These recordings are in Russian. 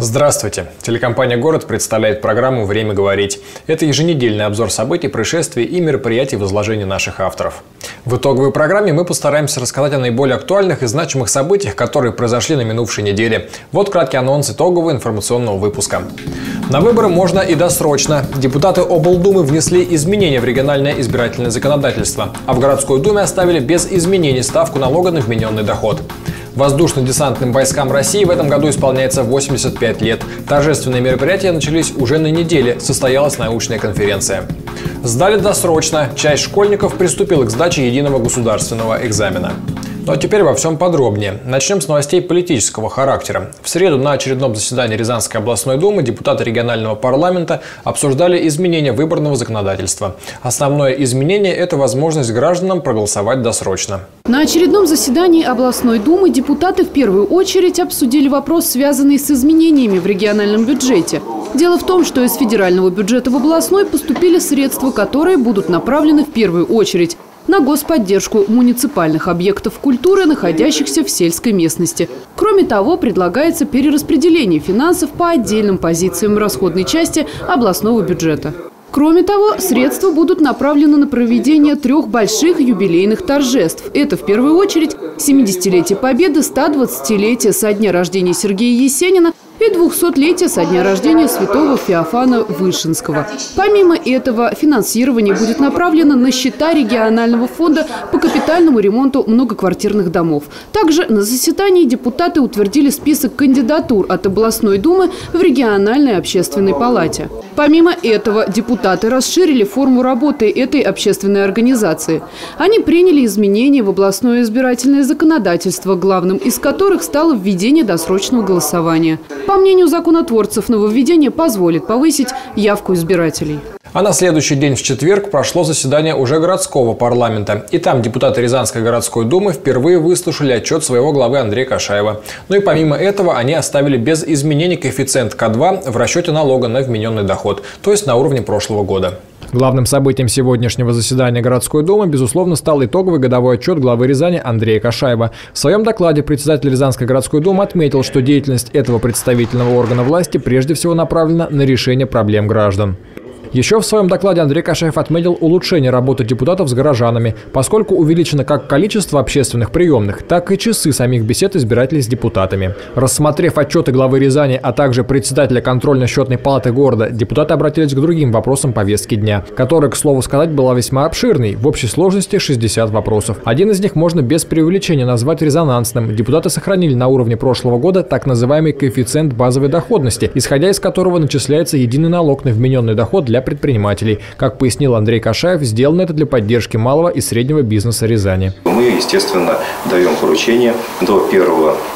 Здравствуйте! Телекомпания «Город» представляет программу «Время говорить». Это еженедельный обзор событий, происшествий и мероприятий в изложении наших авторов. В итоговой программе мы постараемся рассказать о наиболее актуальных и значимых событиях, которые произошли на минувшей неделе. Вот краткий анонс итогового информационного выпуска. На выборы можно и досрочно. Депутаты облдумы внесли изменения в региональное избирательное законодательство, а в городской думе оставили без изменений ставку налога на вмененный доход. Воздушно-десантным войскам России в этом году исполняется 85 лет. Торжественные мероприятия начались уже на неделе, состоялась научная конференция. Сдали досрочно. Часть школьников приступила к сдаче единого государственного экзамена. Ну а теперь во всем подробнее. Начнем с новостей политического характера. В среду на очередном заседании Рязанской областной думы депутаты регионального парламента обсуждали изменения выборного законодательства. Основное изменение – это возможность гражданам проголосовать досрочно. На очередном заседании областной думы депутаты в первую очередь обсудили вопрос, связанный с изменениями в региональном бюджете. Дело в том, что из федерального бюджета в областной поступили средства, которые будут направлены в первую очередь на господдержку муниципальных объектов культуры, находящихся в сельской местности. Кроме того, предлагается перераспределение финансов по отдельным позициям расходной части областного бюджета. Кроме того, средства будут направлены на проведение 3 больших юбилейных торжеств. Это в первую очередь 70-летие Победы, 120-летие со дня рождения Сергея Есенина и 200-летие со дня рождения святого Феофана Вышинского. Помимо этого, финансирование будет направлено на счета регионального фонда по капитальному ремонту многоквартирных домов. Также на заседании депутаты утвердили список кандидатур от областной думы в региональной общественной палате. Помимо этого, депутаты расширили форму работы этой общественной организации. Они приняли изменения в областное избирательное законодательство, главным из которых стало введение досрочного голосования. По мнению законотворцев, нововведение позволит повысить явку избирателей. А на следующий день, в четверг, прошло заседание уже городского парламента. И там депутаты Рязанской городской думы впервые выслушали отчет своего главы Андрея Кашаева. Ну и помимо этого они оставили без изменений коэффициент К2 в расчете налога на вмененный доход, то есть на уровне прошлого года. Главным событием сегодняшнего заседания городской думы, безусловно, стал итоговый годовой отчет главы Рязани Андрея Кашаева. В своем докладе председатель Рязанской городской думы отметил, что деятельность этого представительного органа власти прежде всего направлена на решение проблем граждан. Еще в своем докладе Андрей Кашаев отметил улучшение работы депутатов с горожанами, поскольку увеличено как количество общественных приемных, так и часы самих бесед избирателей с депутатами. Рассмотрев отчеты главы Рязани, а также председателя контрольно-счетной палаты города, депутаты обратились к другим вопросам повестки дня, которая, к слову сказать, была весьма обширной, в общей сложности 60 вопросов. Один из них можно без преувеличения назвать резонансным. Депутаты сохранили на уровне прошлого года так называемый коэффициент базовой доходности, исходя из которого начисляется единый налог на вмененный доход для предпринимателей. Как пояснил Андрей Кашаев, сделано это для поддержки малого и среднего бизнеса Рязани. Мы, естественно, даем поручение до 1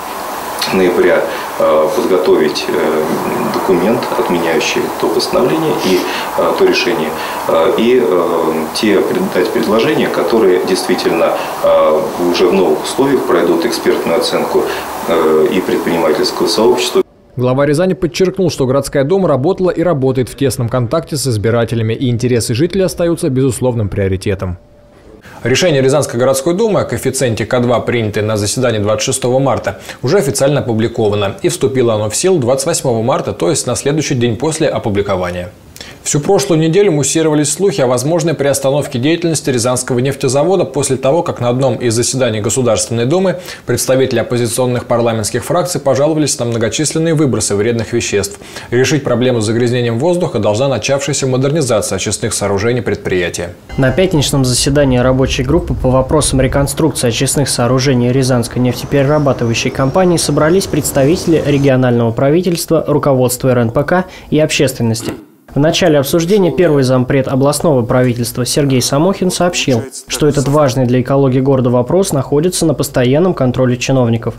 ноября подготовить документ, отменяющий то постановление и то решение, и дать предложения, которые действительно уже в новых условиях пройдут экспертную оценку и предпринимательского сообщества. Глава Рязани подчеркнул, что городская дума работала и работает в тесном контакте с избирателями, и интересы жителей остаются безусловным приоритетом. Решение Рязанской городской думы о коэффициенте К2, принятое на заседании 26 марта, уже официально опубликовано, и вступило оно в силу 28 марта, то есть на следующий день после опубликования. Всю прошлую неделю муссировались слухи о возможной приостановке деятельности Рязанского нефтезавода после того, как на одном из заседаний Государственной Думы представители оппозиционных парламентских фракций пожаловались на многочисленные выбросы вредных веществ. Решить проблему с загрязнением воздуха должна начавшаяся модернизация очистных сооружений предприятия. На пятничном заседании рабочей группы по вопросам реконструкции очистных сооружений Рязанской нефтеперерабатывающей компании собрались представители регионального правительства, руководства РНПК и общественности. В начале обсуждения первый зампред областного правительства Сергей Самохин сообщил, что этот важный для экологии города вопрос находится на постоянном контроле чиновников.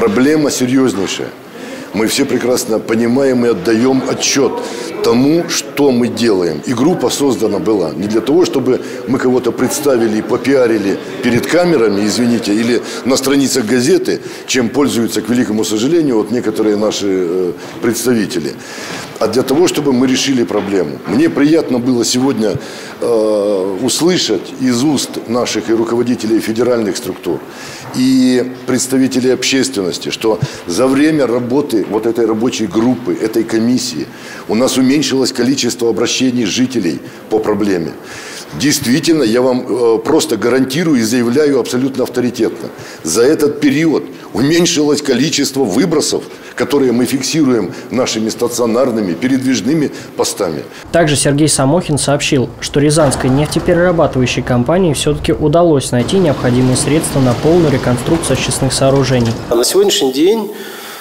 Проблема серьезнейшая. Мы все прекрасно понимаем и отдаем отчет тому, что что мы делаем. И группа создана была не для того, чтобы мы кого-то представили и попиарили перед камерами, извините, или на страницах газеты, чем пользуются, к великому сожалению, вот некоторые наши представители, а для того, чтобы мы решили проблему. Мне приятно было сегодня услышать из уст наших и руководителей федеральных структур, и представителей общественности, что за время работы вот этой рабочей группы, этой комиссии, у нас уменьшилось количество обращений жителей по проблеме. Действительно, я вам просто гарантирую и заявляю абсолютно авторитетно. За этот период уменьшилось количество выбросов, которые мы фиксируем нашими стационарными передвижными постами. Также Сергей Самохин сообщил, что Рязанской нефтеперерабатывающей компании все-таки удалось найти необходимые средства на полную реконструкцию очистных сооружений. На сегодняшний день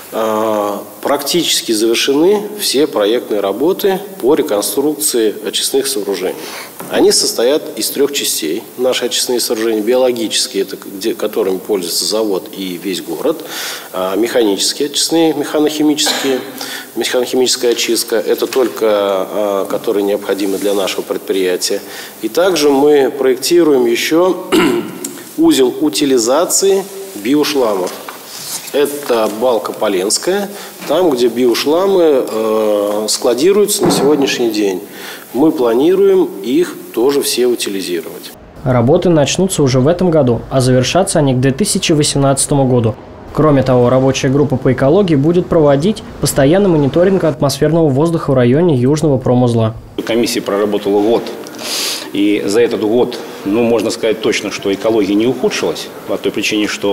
практически завершены все проектные работы по реконструкции очистных сооружений. Они состоят из 3 частей. Наши очистные сооружения: биологические, это которыми пользуется завод и весь город; механические очистные, механохимическая очистка, это только которые необходимы для нашего предприятия. И также мы проектируем еще узел утилизации биошламов. Это балка Поленская, там, где биошламы складируются на сегодняшний день. Мы планируем их тоже все утилизировать. Работы начнутся уже в этом году, а завершатся они к 2018 году. Кроме того, рабочая группа по экологии будет проводить постоянный мониторинг атмосферного воздуха в районе Южного промузла. Комиссия проработала год. И за этот год, можно сказать точно, что экология не ухудшилась, по той причине, что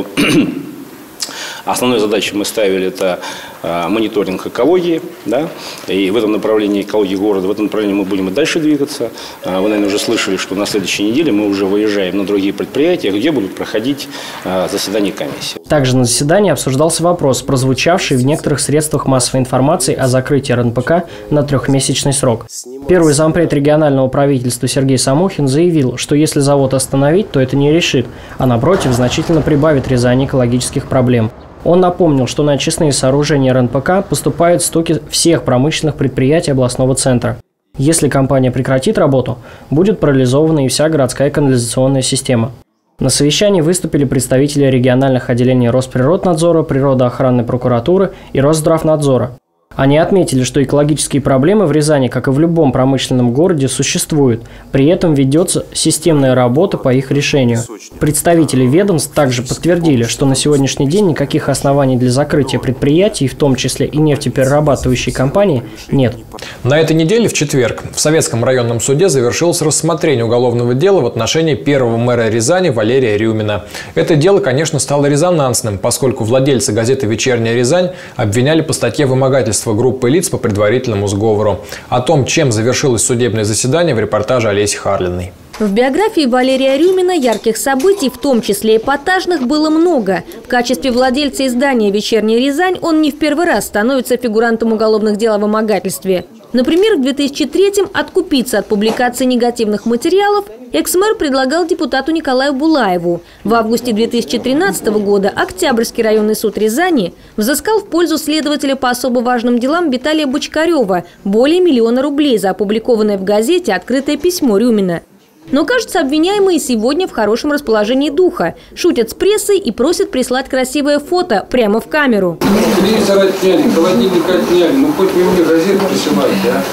основной задачей мы ставили — это мониторинг экологии, да, и в этом направлении экологии города, в этом направлении мы будем и дальше двигаться. Вы, наверное, уже слышали, что на следующей неделе мы уже выезжаем на другие предприятия, где будут проходить заседания комиссии. Также на заседании обсуждался вопрос, прозвучавший в некоторых средствах массовой информации о закрытии РНПК на 3-месячный срок. Первый зампред регионального правительства Сергей Самохин заявил, что если завод остановить, то это не решит, а напротив значительно прибавит Рязани экологических проблем. Он напомнил, что на очистные сооружения РНПК поступают стоки всех промышленных предприятий областного центра. Если компания прекратит работу, будет парализована и вся городская канализационная система. На совещании выступили представители региональных отделений Росприроднадзора, Природоохранной прокуратуры и Росздравнадзора. Они отметили, что экологические проблемы в Рязани, как и в любом промышленном городе, существуют. При этом ведется системная работа по их решению. Представители ведомств также подтвердили, что на сегодняшний день никаких оснований для закрытия предприятий, в том числе и нефтеперерабатывающей компании, нет. На этой неделе, в четверг, в Советском районном суде завершилось рассмотрение уголовного дела в отношении первого мэра Рязани Валерия Рюмина. Это дело, конечно, стало резонансным, поскольку владельцы газеты «Вечерняя Рязань» обвиняли по статье вымогательства группы лиц по предварительному сговору. О том, чем завершилось судебное заседание, в репортаже Олеси Харлиной. В биографии Валерия Рюмина ярких событий, в том числе эпатажных, было много. В качестве владельца издания «Вечерняя Рязань» он не в первый раз становится фигурантом уголовных дел о вымогательстве. Например, в 2003-м откупиться от публикации негативных материалов экс-мэр предлагал депутату Николаю Булаеву. В августе 2013 года Октябрьский районный суд Рязани взыскал в пользу следователя по особо важным делам Виталия Бочкарева более 1 000 000 рублей за опубликованное в газете открытое письмо Рюмина. Но, кажется, обвиняемые сегодня в хорошем расположении духа. Шутят с прессой и просят прислать красивое фото прямо в камеру. Телевизор отняли, холодильник отняли. Ну, хоть вы мне газету присылайте, а?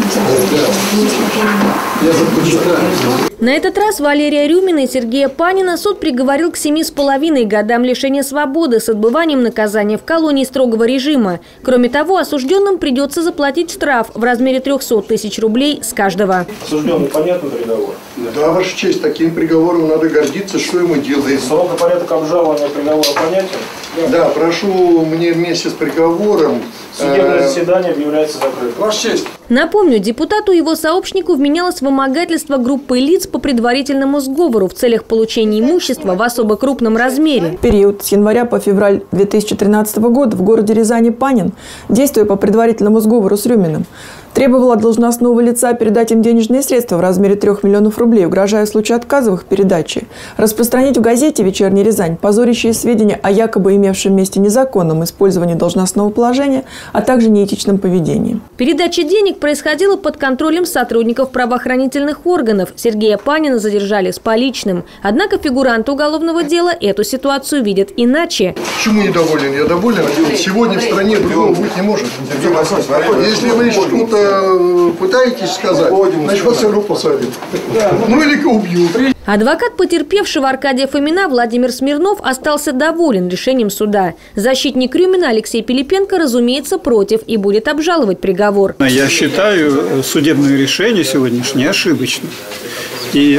Я же почитаю. На этот раз Валерия Рюмина и Сергея Панина суд приговорил к 7,5 годам лишения свободы с отбыванием наказания в колонии строгого режима. Кроме того, осужденным придется заплатить штраф в размере 300 000 рублей с каждого. Осужденный, понятный приговор? Да, Ваша честь, таким приговором надо гордиться, что ему делает. Срок и порядок обжалования приговора понятен? Да, прошу мне вместе с приговором. Судебное заседание объявляется закрытым. Ваша честь. Напомню, депутату и его сообщнику вменялось вымогательство группы лиц по предварительному сговору в целях получения имущества в особо крупном размере. В период с января по февраль 2013 года в городе Рязани Панин, действуя по предварительному сговору с Рюминым, Требовал от должностного лица передать им денежные средства в размере 3 миллионов рублей, угрожая в случае отказа в их передаче. Распространить в газете «Вечерняя Рязань» позорящие сведения о якобы имевшем месте незаконном использовании должностного положения, а также неэтичном поведении. Передача денег происходила под контролем сотрудников правоохранительных органов. Сергея Панина задержали с поличным. Однако фигуранты уголовного дела эту ситуацию видят иначе. Почему недоволен? Я доволен. Сегодня в стране другого быть не может. Если вы что-то пытаетесь сказать, значит, вас все равно посадят. Ну или убьют. Адвокат потерпевшего Аркадия Фомина Владимир Смирнов остался доволен решением суда. Защитник Рюмина Алексей Пилипенко, разумеется, против и будет обжаловать приговор. Я считаю судебное решение сегодняшнее ошибочным. И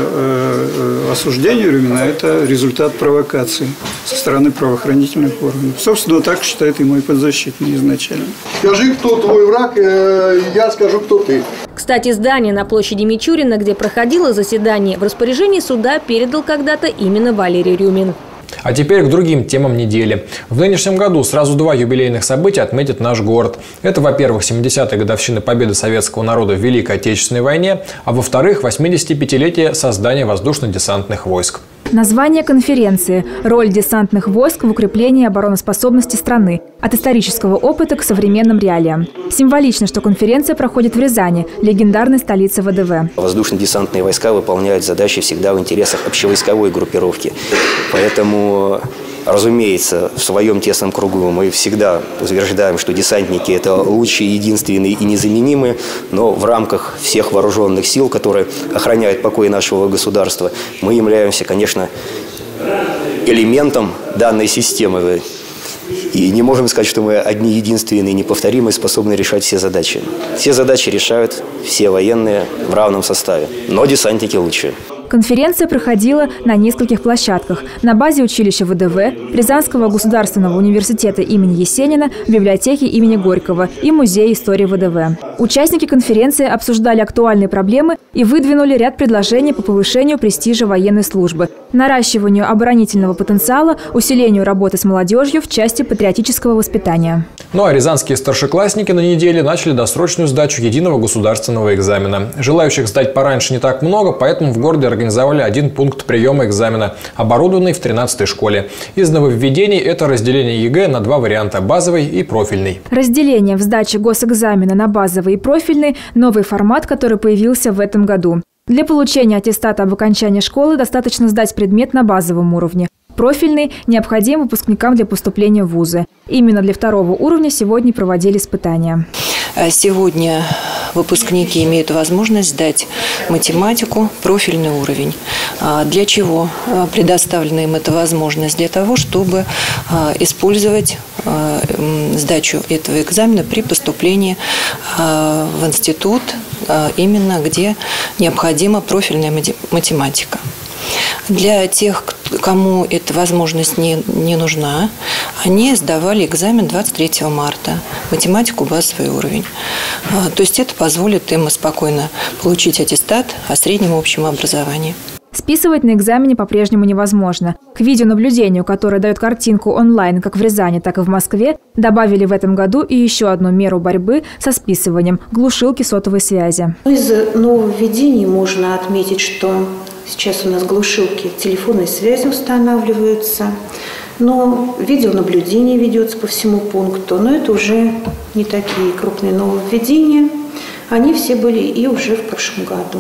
осуждение Рюмина – это результат провокации со стороны правоохранительных органов. Собственно, так считает и мой подзащитный изначально. Скажи, кто твой враг, я скажу, кто ты. Кстати, здание на площади Мичурина, где проходило заседание, в распоряжении суда передал когда-то именно Валерий Рюмин. А теперь к другим темам недели. В нынешнем году сразу 2 юбилейных события отметит наш город. Это, во-первых, 70-я годовщина победы советского народа в Великой Отечественной войне, а во-вторых, 85-летие создания воздушно-десантных войск. Название конференции «Роль десантных войск в укреплении обороноспособности страны. От исторического опыта к современным реалиям». Символично, что конференция проходит в Рязани, легендарной столице ВДВ. Воздушно-десантные войска выполняют задачи всегда в интересах общевойсковой группировки. Поэтому, разумеется, в своем тесном кругу мы всегда утверждаем, что десантники – это лучшие, единственные и незаменимые, но в рамках всех вооруженных сил, которые охраняют покой нашего государства, мы являемся, конечно, элементом данной системы. И не можем сказать, что мы одни единственные, неповторимые, способны решать все задачи. Все задачи решают все военные в равном составе, но десантники лучшие. Конференция проходила на нескольких площадках. На базе училища ВДВ, Рязанского государственного университета имени Есенина, библиотеки имени Горького и Музея истории ВДВ. Участники конференции обсуждали актуальные проблемы и выдвинули ряд предложений по повышению престижа военной службы, наращиванию оборонительного потенциала, усилению работы с молодежью в части патриотического воспитания. Ну а рязанские старшеклассники на неделе начали досрочную сдачу единого государственного экзамена. Желающих сдать пораньше не так много, поэтому в городе организовали один пункт приема экзамена, оборудованный в 13-й школе. Из нововведений это разделение ЕГЭ на 2 варианта – базовый и профильный. Разделение в сдаче госэкзамена на базовый и профильный – новый формат, который появился в этом году. Для получения аттестата об окончании школы достаточно сдать предмет на базовом уровне. Профильный необходим выпускникам для поступления в вузы. Именно для 2-го уровня сегодня проводили испытания. Сегодня выпускники имеют возможность сдать математику, профильный уровень. Для чего предоставлена им эта возможность? Для того, чтобы использовать сдачу этого экзамена при поступлении в институт, именно где необходима профильная математика. Для тех, кому эта возможность не нужна, они сдавали экзамен 23 марта, математику базовый уровень. То есть это позволит им спокойно получить аттестат о среднем общем образовании. Списывать на экзамене по-прежнему невозможно. К видеонаблюдению, которое дает картинку онлайн как в Рязани, так и в Москве, добавили в этом году и еще одну меру борьбы со списыванием – глушилки сотовой связи. Из нововведений можно отметить, что сейчас у нас глушилки телефонной связи устанавливаются, но видеонаблюдение ведется по всему пункту, но это уже не такие крупные нововведения. Они все были и уже в прошлом году.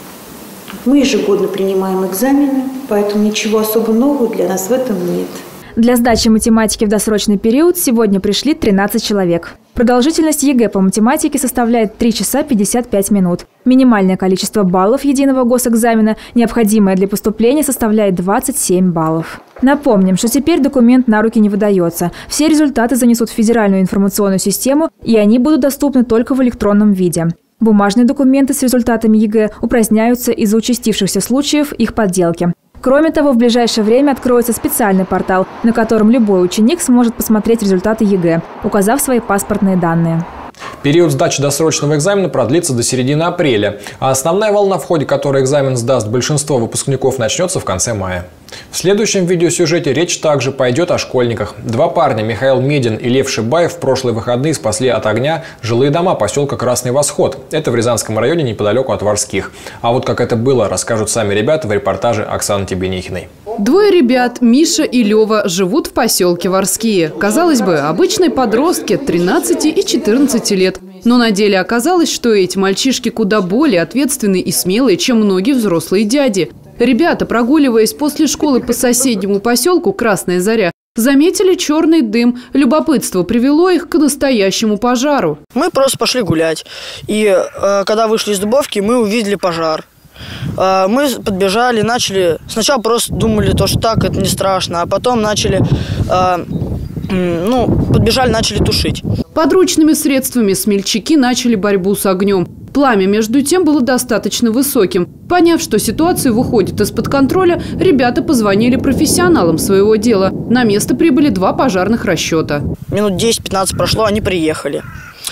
Мы ежегодно принимаем экзамены, поэтому ничего особо нового для нас в этом нет. Для сдачи математики в досрочный период сегодня пришли 13 человек. Продолжительность ЕГЭ по математике составляет 3 часа 55 минут. Минимальное количество баллов единого госэкзамена, необходимое для поступления, составляет 27 баллов. Напомним, что теперь документ на руки не выдается. Все результаты занесут в федеральную информационную систему, и они будут доступны только в электронном виде. Бумажные документы с результатами ЕГЭ упраздняются из-за участившихся случаев их подделки. Кроме того, в ближайшее время откроется специальный портал, на котором любой ученик сможет посмотреть результаты ЕГЭ, указав свои паспортные данные. Период сдачи досрочного экзамена продлится до середины апреля, а основная волна, в ходе которой экзамен сдаст большинство выпускников, начнется в конце мая. В следующем видеосюжете речь также пойдет о школьниках. Два парня, Михаил Медин и Лев Шибаев, в прошлые выходные спасли от огня жилые дома поселка Красный Восход. Это в Рязанском районе неподалеку от Варских. А вот как это было, расскажут сами ребята в репортаже Оксаны Тебенихиной. Двое ребят, Миша и Лева, живут в поселке Варские. Казалось бы, обычные подростки 13 и 14 лет. Но на деле оказалось, что эти мальчишки куда более ответственные и смелые, чем многие взрослые дяди. Ребята, прогуливаясь после школы по соседнему поселку Красная Заря, заметили черный дым. Любопытство привело их к настоящему пожару. Мы просто пошли гулять. И когда вышли из Дубовки, мы увидели пожар. Мы подбежали, начали... Сначала просто думали, что так, это не страшно. А потом начали... подбежали, начали тушить. Подручными средствами смельчаки начали борьбу с огнем. Пламя, между тем, было достаточно высоким. Поняв, что ситуация выходит из-под контроля, ребята позвонили профессионалам своего дела. На место прибыли 2 пожарных расчета. Минут 10-15 прошло, они приехали.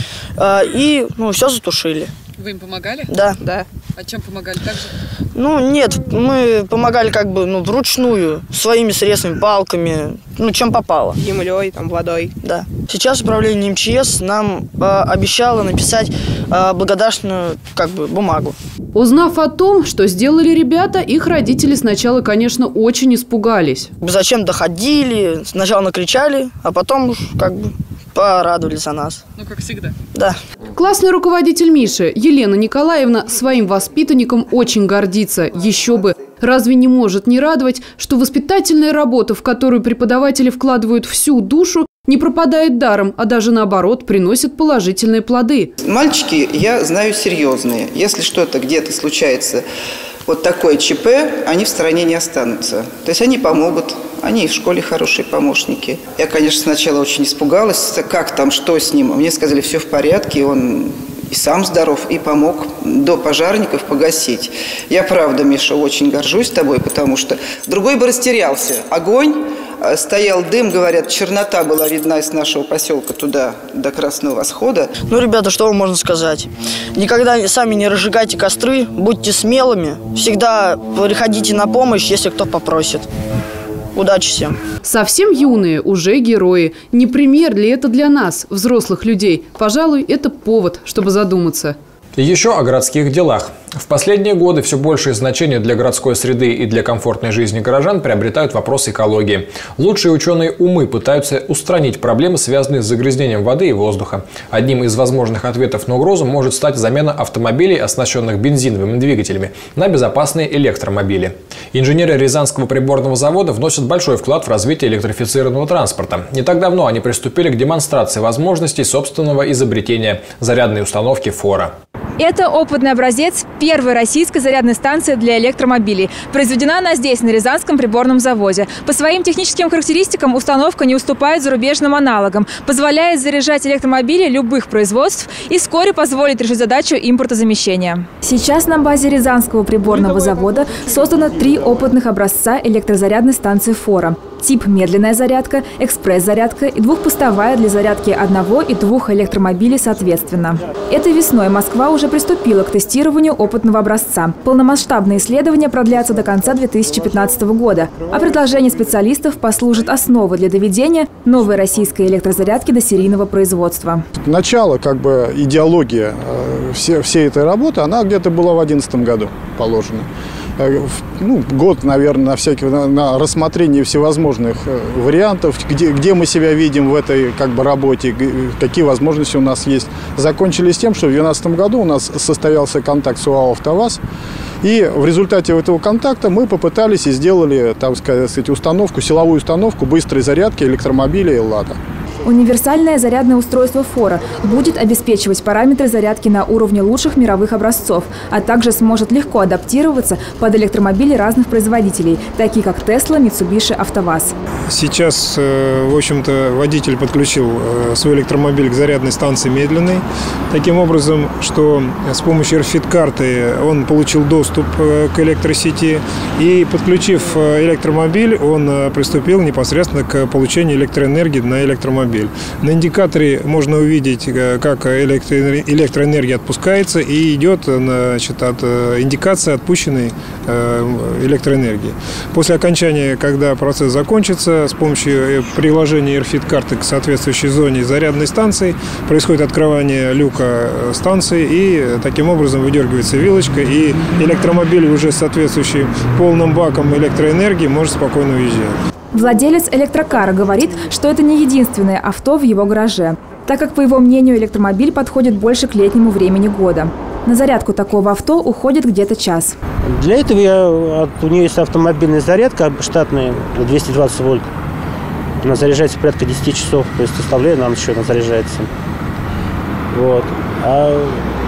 И все затушили. Вы им помогали? Да. А чем помогали? Так же? Нет, мы помогали вручную, своими средствами, палками, чем попало. Землей, водой. Да. Сейчас управление МЧС нам обещало написать благодарственную бумагу. Узнав о том, что сделали ребята, их родители сначала, конечно, очень испугались. Зачем доходили, сначала накричали, а потом порадовались за нас. Как всегда. Да. Классный руководитель Миши, Елена Николаевна, своим воспитанником очень гордится. Еще бы. Разве не может не радовать, что воспитательная работа, в которую преподаватели вкладывают всю душу, не пропадает даром, а даже наоборот приносит положительные плоды? Мальчики, я знаю, серьезные. Если что-то где-то случается, вот такое ЧП, они в стороне не останутся. То есть они помогут. Они и в школе хорошие помощники. Я, конечно, сначала очень испугалась, как там, что с ним. Мне сказали, все в порядке, он и сам здоров, и помог до пожарников погасить. Я, правда, Миша, очень горжусь тобой, потому что другой бы растерялся. Огонь, стоял дым, говорят, чернота была видна из нашего поселка туда, до Красного Восхода. Ребята, что вам можно сказать? Никогда сами не разжигайте костры, будьте смелыми. Всегда приходите на помощь, если кто попросит. Удачи всем. Совсем юные уже герои. Не пример ли это для нас, взрослых людей? Пожалуй, это повод, чтобы задуматься. И еще о городских делах. В последние годы все большее значение для городской среды и для комфортной жизни горожан приобретают вопросы экологии. Лучшие ученые умы пытаются устранить проблемы, связанные с загрязнением воды и воздуха. Одним из возможных ответов на угрозу может стать замена автомобилей, оснащенных бензиновыми двигателями, на безопасные электромобили. Инженеры Рязанского приборного завода вносят большой вклад в развитие электрифицированного транспорта. Не так давно они приступили к демонстрации возможностей собственного изобретения – зарядной установки «Фора». Это опытный образец первой российской зарядной станции для электромобилей. Произведена она здесь, на Рязанском приборном заводе. По своим техническим характеристикам установка не уступает зарубежным аналогам, позволяет заряжать электромобили любых производств и вскоре позволит решить задачу импортозамещения. Сейчас на базе Рязанского приборного завода создано 3 опытных образца электрозарядной станции «Фора». Тип медленная зарядка, экспресс-зарядка и двухпостовая для зарядки 1 и 2 электромобилей соответственно. Этой весной Москва уже приступила к тестированию опытного образца. Полномасштабные исследования продлятся до конца 2015 года, а предложение специалистов послужит основой для доведения новой российской электрозарядки до серийного производства. Начало, идеология всей этой работы, она где-то была в 2011 году положена. Год, наверное, на рассмотрение всевозможных вариантов, где мы себя видим в этой работе, какие возможности у нас есть. Закончились тем, что в 2012 году у нас состоялся контакт с УАО «АвтоВАЗ», и в результате этого контакта мы попытались и сделали, установку, силовую установку быстрой зарядки электромобилей «Лада». Универсальное зарядное устройство «Фора» будет обеспечивать параметры зарядки на уровне лучших мировых образцов, а также сможет легко адаптироваться под электромобили разных производителей, такие как Tesla, Mitsubishi, АвтоВАЗ. Сейчас, в общем-то, водитель подключил свой электромобиль к зарядной станции медленной, таким образом, что с помощью RFID-карты он получил доступ к электросети, и, подключив электромобиль, он приступил непосредственно к получению электроэнергии на электромобиль. электромобиль. На индикаторе можно увидеть, как электроэнергия отпускается и идет, значит, индикация отпущенной электроэнергии. После окончания, когда процесс закончится, с помощью приложения AirFit-карты к соответствующей зоне зарядной станции происходит открывание люка станции, и таким образом выдергивается вилочка, и электромобиль уже с соответствующим полным баком электроэнергии может спокойно уезжать. Владелец электрокара говорит, что это не единственное авто в его гараже, так как, по его мнению, электромобиль подходит больше к летнему времени года. На зарядку такого авто уходит где-то час. Для этого у нее есть автомобильная зарядка штатная, 220 вольт. Она заряжается порядка 10 часов, то есть оставляю, на ночь она заряжается. Вот. А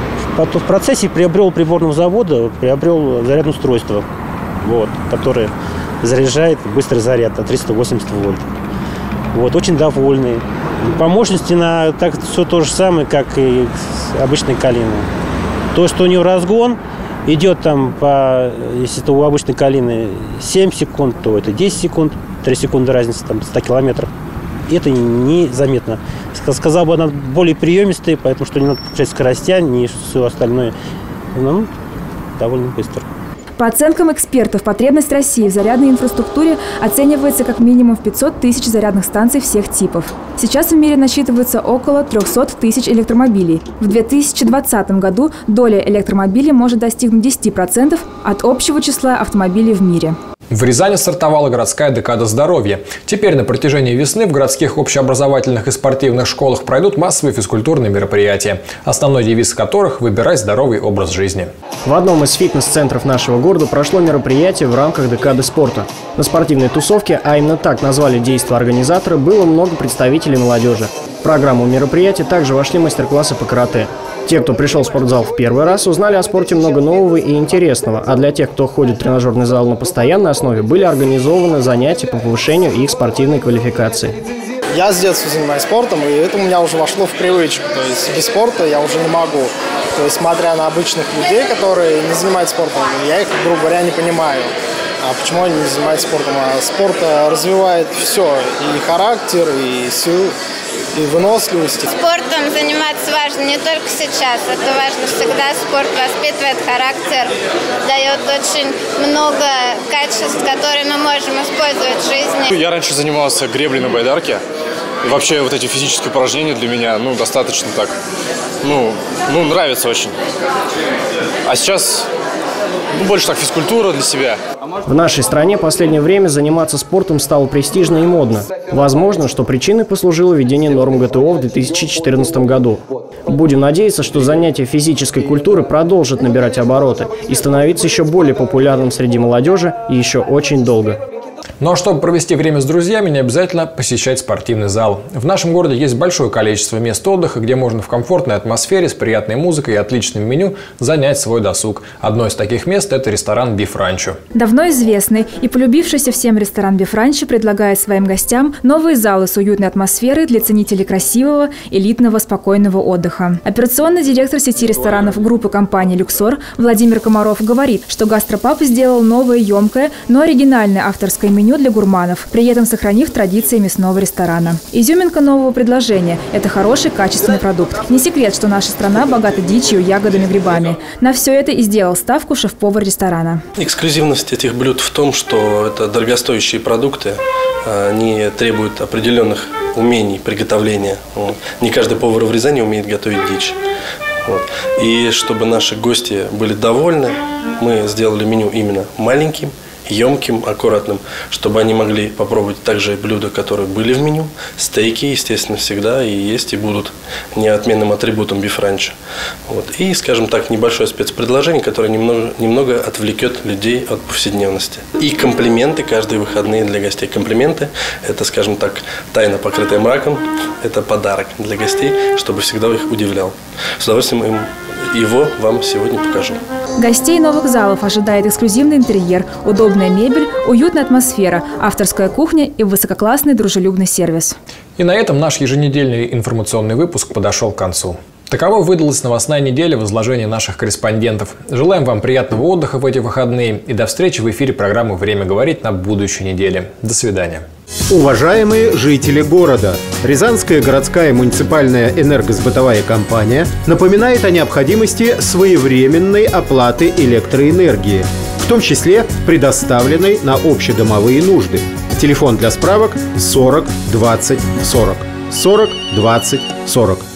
в процессе приобрел приборного завода, приобрел зарядное устройство, вот, которое заряжает быстрый заряд на 380 вольт. Вот, очень довольный. По мощности все то же самое, как и обычной калины. То, что у нее разгон идет там, если это у обычной калины 7 секунд, то это 10 секунд, 3 секунды разницы, там, 100 километров. Это незаметно. Сказал бы, она более приемистая, поэтому что не надо включать скоростя, не все остальное. Ну, довольно быстро. По оценкам экспертов, потребность России в зарядной инфраструктуре оценивается как минимум в 500 тысяч зарядных станций всех типов. Сейчас в мире насчитывается около 300 тысяч электромобилей. В 2020 году доля электромобилей может достигнуть 10% от общего числа автомобилей в мире. В Рязани стартовала городская декада здоровья. Теперь на протяжении весны в городских общеобразовательных и спортивных школах пройдут массовые физкультурные мероприятия, основной девиз которых – «Выбирай здоровый образ жизни». В одном из фитнес-центров нашего города прошло мероприятие в рамках декады спорта. На спортивной тусовке, а именно так назвали действо организатора, было много представителей молодежи. В программу мероприятия также вошли мастер-классы по карате. Те, кто пришел в спортзал в первый раз, узнали о спорте много нового и интересного, а для тех, кто ходит в тренажерный зал на постоянной основе, были организованы занятия по повышению их спортивной квалификации. Я с детства занимаюсь спортом, и это у меня уже вошло в привычку. То есть без спорта я уже не могу. То есть, смотря на обычных людей, которые не занимаются спортом, я их, грубо говоря, не понимаю. А почему они не занимаются спортом? А спорт развивает все, и характер, и силу, и выносливость. Спортом заниматься важно не только сейчас, это важно всегда. Спорт воспитывает характер, дает очень много качеств, которые мы можем использовать в жизни. Я раньше занимался греблей на байдарке. И вообще вот эти физические упражнения для меня, достаточно так, нравится очень. А сейчас больше так физкультура для себя. В нашей стране в последнее время заниматься спортом стало престижно и модно. Возможно, что причиной послужило введение норм ГТО в 2014 году. Будем надеяться, что занятия физической культуры продолжат набирать обороты и становиться еще более популярным среди молодежи еще очень долго. Ну а чтобы провести время с друзьями, не обязательно посещать спортивный зал. В нашем городе есть большое количество мест отдыха, где можно в комфортной атмосфере, с приятной музыкой и отличным меню занять свой досуг. Одно из таких мест – это ресторан «Биф Ранчо». Давно известный и полюбившийся всем ресторан «Биф Ранчо» предлагает своим гостям новые залы с уютной атмосферой для ценителей красивого, элитного, спокойного отдыха. Операционный директор сети ресторанов группы компании «Люксор» Владимир Комаров говорит, что гастропаб сделал новое, емкое, но оригинальное авторское меню для гурманов, при этом сохранив традиции мясного ресторана. Изюминка нового предложения – это хороший, качественный продукт. Не секрет, что наша страна богата дичью, ягодами, грибами. На все это и сделал ставку шеф-повар ресторана. Эксклюзивность этих блюд в том, что это дорогостоящие продукты, они требуют определенных умений приготовления. Не каждый повар в Рязани умеет готовить дичь. И чтобы наши гости были довольны, мы сделали меню именно маленьким, емким, аккуратным, чтобы они могли попробовать также блюда, которые были в меню. Стейки, естественно, всегда и есть, и будут неотменным атрибутом «Биф Ранчо». И, скажем так, небольшое спецпредложение, которое немного отвлекет людей от повседневности. И комплименты каждые выходные для гостей. Комплименты – это, скажем так, тайна, покрытая мраком. Это подарок для гостей, чтобы всегда их удивлял. С удовольствием его вам сегодня покажу. Гостей новых залов ожидает эксклюзивный интерьер, удобная мебель, уютная атмосфера, авторская кухня и высококлассный дружелюбный сервис. И на этом наш еженедельный информационный выпуск подошел к концу. Таковой выдалась новостная неделя в изложении наших корреспондентов. Желаем вам приятного отдыха в эти выходные и до встречи в эфире программы «Время говорить» на будущей неделе. До свидания. Уважаемые жители города, Рязанская городская муниципальная энергосбытовая компания напоминает о необходимости своевременной оплаты электроэнергии, в том числе предоставленной на общедомовые нужды. Телефон для справок 40 20 40. 40 20 40.